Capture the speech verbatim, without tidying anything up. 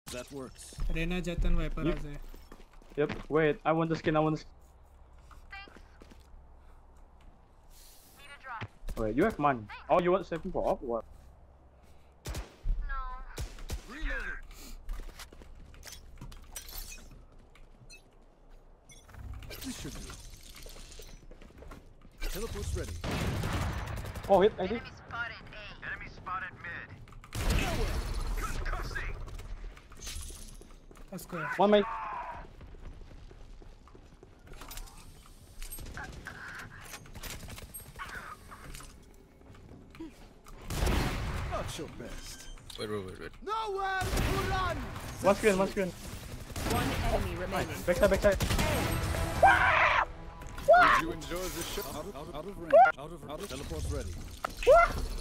That works. Rena Jatan Viper Yep. as है. Yep. Wait, I want the skin. I want the skin. Wait, you have money. Oh, you want seven for off? What? This should be. Teleport's ready. Oh, hit. I did. Enemy spotted A. Enemy spotted mid. Good cussing. Let's go. One mate. Not your best. Wait, wait, wait, wait. Nowhere to run. One screen. One screen. One enemy remaining. Backside. Backside. Did you enjoy this shot? Out of, out of, out of range. Out of, out of. Teleport's ready.